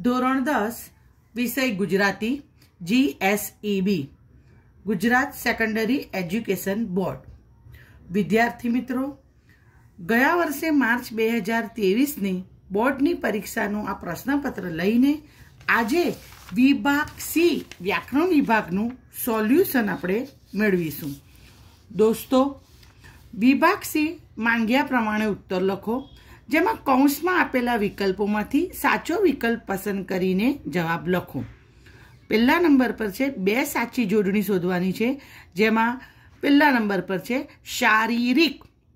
ધોરણ 10 વિષય Gujarati GSEB Gujarat secondary education board. વિદ્યાર્થી મિત્રો, ગયા વર્ષે માર્ચ 2023ની બોર્ડની પરીક્ષાનું આ પ્રશ્નપત્ર લઈને આજે વિભાગ સી વ્યાકરણ વિભાગનું સોલ્યુશન આપણે મેળવીશું। દોસ્તો, વિભાગ સી માંગ્યા પ્રમાણે ઉત્તર લખો, જેમાં કૌંસમાં આપેલા વિકલ્પોમાંથી સાચો વિકલ્પ પસંદ કરીને જવાબ લખો। પહેલા નંબર પર છે બે સાચી જોડણી શોધવાની છે, જેમાં પહેલા નંબર પર છે શારીરિક,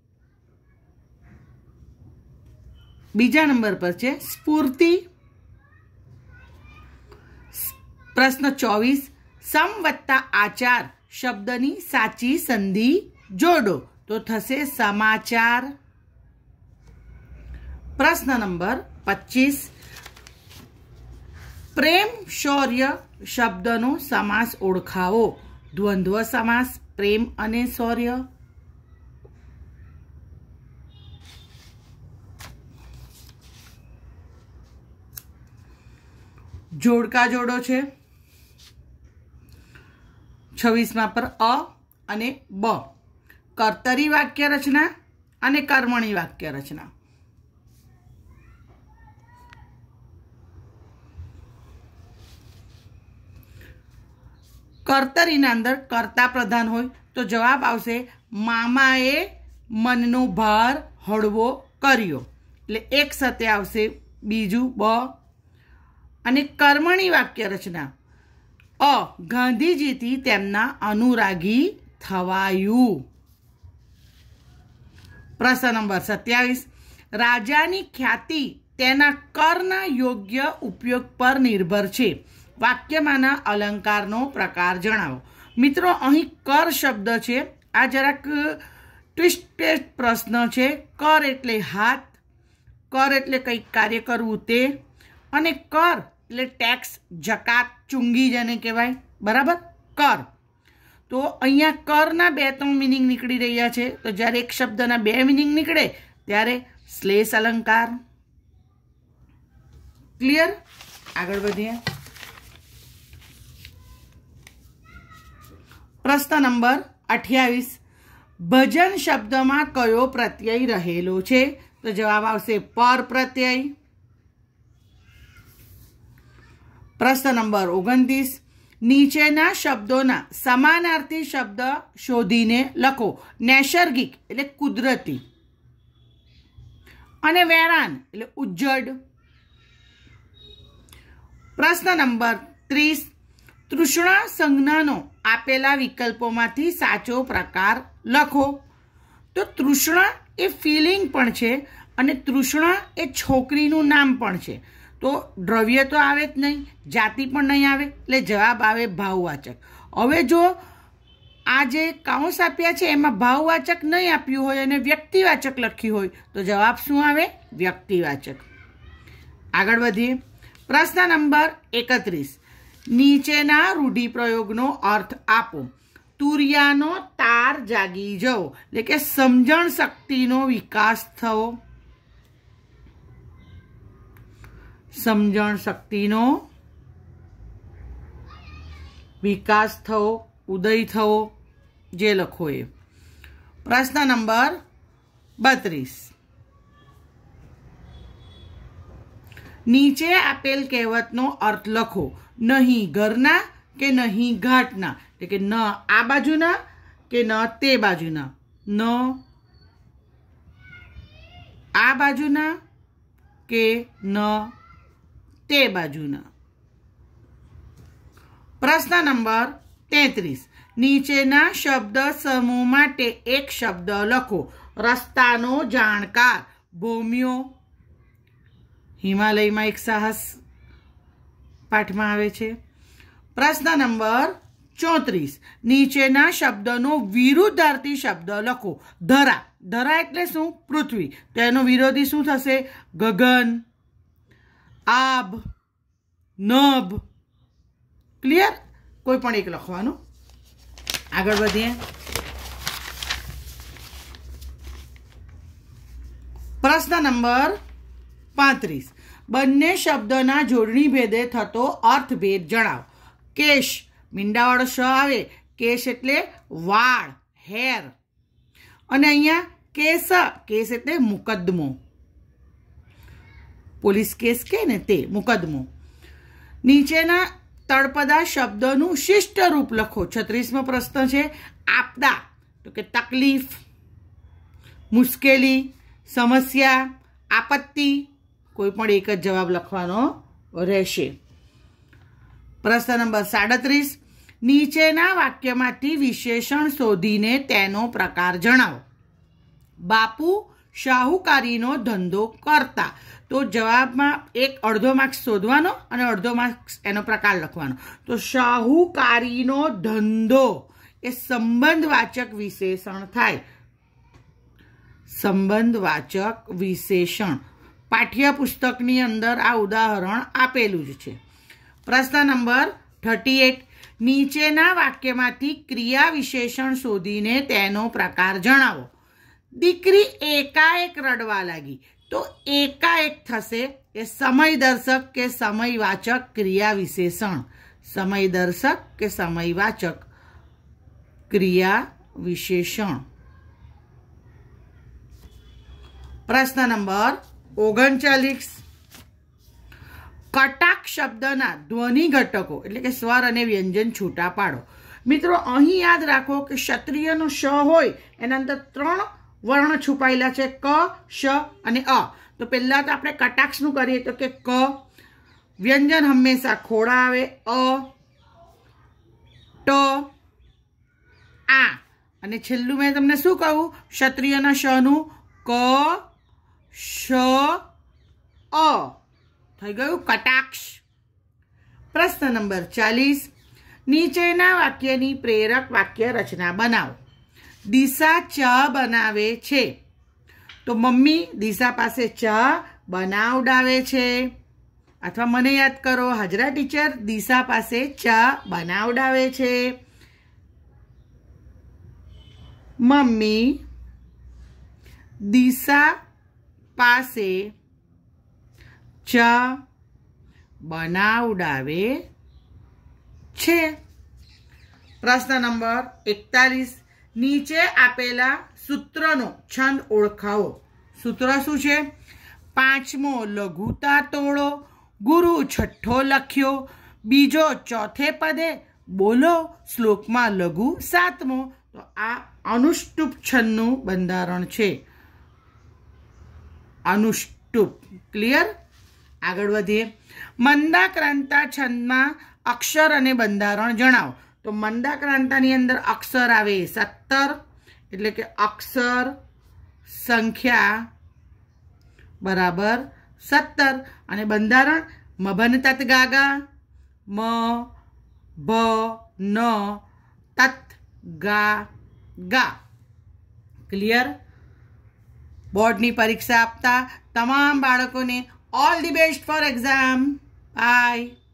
બીજા નંબર પર છે સ્ફૂર્તિ। પ્રશ્ન 24, સમ વત્તા આચાર શબ્દની સાચી સંધિ જોડો, તો થશે સમાચાર। પ્રશ્ન નંબર 25, પ્રેમ શૌર્ય શબ્દનો સમાસ ઓળખાવો, દ્વંદ્વ સમાસ પ્રેમ અને શૌર્ય। જોડકા જોડો છે 26મા પર અ અને બ, કર્તરી વાક્ય રચના અને કર્મણી વાક્ય રચના। કર્તરીના અંદર કર્તા પ્રધાન હોય તો જવાબ આવશે મામાએ મનનો ભાર હળવો કર્યો, એટલે એક સાથે આવશે બીજું બ। અને કર્મણી વાક્ય રચના અ, ગાંધીજીથી તેમના અનુરાગી થવાયું। પ્રશ્ન નંબર 27, રાજાની ખ્યાતિ તેના કરના યોગ્ય ઉપયોગ પર નિર્ભર છે, વાક્યમાંના અલંકારનો પ્રકાર જણાવો। મિત્રો, અહીં કર શબ્દ છે, આ જરાક ટ્વિસ્ટેડ પ્રશ્ન છે। કર એટલે હાથ, કર એટલે કંઈક કાર્ય કરવું તે, અને કર એટલે ટેક્સ, જકાત, ચુંગી જેને કહેવાય, બરાબર, કર। તો અહીંયા કરના 2-3 મિનિંગ નીકળી રહ્યા છે, તો જ્યારે એક શબ્દના 2 મિનિંગ નીકળે ત્યારે શ્લેષ અલંકાર। ક્લિયર? આગળ વધીએ। પ્રશ્ન નંબર 28, ભજન શબ્દમાં કયો પ્રત્યય રહેલો છે, તો જવાબ આવશે પર પ્રત્યય। પ્રશ્ન નંબર 29, નીચેના શબ્દોના સમાનાર્થી શબ્દ શોધીને લખો। નૈસર્ગિક એટલે કુદરતી, અને વેરાન એટલે ઉજ્જડ। પ્રશ્ન નંબર 30, તૃષ્ણા સંજ્ઞાનો આપેલા વિકલ્પોમાંથી સાચો પ્રકાર લખો। તો તૃષ્ણા એ ફિલિંગ પણ છે, અને તૃષ્ણા એ છોકરીનું નામ પણ છે, તો દ્રવ્ય તો આવે જ નહીં, જાતિ પણ નહીં આવે, એટલે જવાબ આવે ભાવવાચક। હવે જો આ જે કાઉન્સ આપ્યા છે એમાં ભાવવાચક નહીં આપ્યું હોય અને વ્યક્તિવાચક લખ્યું હોય તો જવાબ શું આવે? વ્યક્તિવાચક। આગળ વધીએ। પ્રશ્ન નંબર 31, નીચેના રૂઢિપ્રયોગનો અર્થ આપો। તુરિયાનો તાર જાગી જવો, એટલે કે સમજણ શક્તિનો વિકાસ થવો, સમજણ શક્તિનો વિકાસ થવો, ઉદય થવો, જે લખો એ। પ્રશ્ન નંબર 32, નીચે આપેલ કહેવતનો અર્થ લખો। નહીં ઘરના કે નહીં ઘાટના, એટલે કે ન આ બાજુના કે ન તે બાજુના, ન આ બાજુના કે ન તે બાજુના। પ્રશ્ન નંબર 33, નીચેના શબ્દ સમૂહ માટે એક શબ્દ લખો। રસ્તાનો જાણકાર, ભોમ્યો, હિમાલયમાં એક સાહસ પાઠમાં આવે છે। પ્રશ્ન નંબર 34, નીચેના શબ્દનો વિરુદ્ધાર્થી શબ્દ લખો। ધરા, ધરા એટલે શું? પૃથ્વી, તો એનો વિરોધી શું થશે? ગગન, આબ, નભ। ક્લિયર? કોઈ પણ એક લખવાનું। આગળ વધીએ। પ્રશ્ન નંબર 35, બંને શબ્દના જોડણી ભેદે થતો અર્થભેદ જણાવો. કેશ, મીંડાવાળો શ આવે, કેશ એટલે વાળ, હેર. અને અહીંયા કેસ, કેસ એટલે મુકદ્દમો, પોલીસ કેસ કે ને તે મુકદ્દમો. નીચેના તળપદા શબ્દોનું શિષ્ટ રૂપ લખો. 36મો પ્રશ્ન છે. આપદા તો કે તકલીફ, મુશ્કેલી, સમસ્યા, આપત્તિ. કોઈ પણ એક જ જવાબ લખવાનો રહેશે. પ્રશ્ન નંબર 37. નીચેના વાક્યમાંથી વિશેષણ શોધીને તેનો પ્રકાર જણાવો. બાપુ શાહુકારીનો ધંધો કરતા. તો જવાબમાં એક અડધો માર્ક્સ શોધવાનો અને અડધો માર્ક્સ એનો પ્રકાર લખવાનો. તો શાહુકારીનો ધંધો એ સંબંધવાચક વિશેષણ થાય. સંબંધવાચક વિશેષણ. પાઠ્યપુસ્તકની અંદર આ ઉદાહરણ આપેલું જ છે. પ્રશ્ન નંબર 38. નીચેના વાક્યમાંથી ક્રિયા વિશેષણ શોધીને તેનો પ્રકાર જણાવો. દીકરી એકાએક રડવા લાગી. તો એકાએક થશે એ સમયદર્શક કે સમયવાચક ક્રિયા વિશેષણ. સમયદર્શક કે સમયવાચક ક્રિયા વિશેષણ. પ્રશ્ન નંબર 39. કટાક્ષ શબ્દના ધ્વનિ ઘટકો એટલે કે સ્વર અને વ્યંજન છૂટા પાડો. મિત્રો, અહીં યાદ રાખો કે ક્ષત્રિયનો શ હોય એના અંદર 3 વર્ણ છુપાયેલા છે, ક, શ અને અ. તો પહેલા તો આપણે કટાક્ષનું કરીએ તો કે ક. વ્યંજન હંમેશા ખોડા આવે, અ, ટ, આ. અને છેલ્લું મેં તમને શું કહું? ક્ષત્રિયના શનું ક, શ, અ. થઈ ગયું કટાક્ષ. પ્રશ્ન નંબર 40. નીચેના વાક્યની પ્રેરક વાક્ય રચના બનાવો. દિશા ચા બનાવે છે. તો મમ્મી દિશા પાસે ચા બનાવડાવે છે. અથવા મને યાદ કરો, હાજરા ટીચર દિશા પાસે ચા બનાવડાવે છે. મમ્મી દિશા પાસે ચા બનાવડાવે છે. પ્રશ્ન નંબર 41. નીચે આપેલા સૂત્રનો છંદ ઓળખાવો. સૂત્ર શું છે? 5મો લઘુતા તોડો, ગુરુ છઠ્ઠો લખ્યો, બીજો ચોથે પદે, બોલો શ્લોકમાં લઘુ 7મો. તો આ અનુષ્ટુપ છંદનું બંધારણ છે. અનુષ્ટુપ. ક્લિયર? આગળ વધીએ. મંદાક્રાંતા છંદમાં અક્ષર અને બંધારણ જણાવો. તો મંદાક્રાંતાની અંદર અક્ષર આવે 17 એટલે કે અક્ષર સંખ્યા બરાબર 17. અને બંધારણ મભન તત ગાગા, મ, ભ, ન, તત, ગા, ગા. ક્લિયર? બોર્ડની પરીક્ષા આપતા તમામ બાળકોને all the best for exam. By.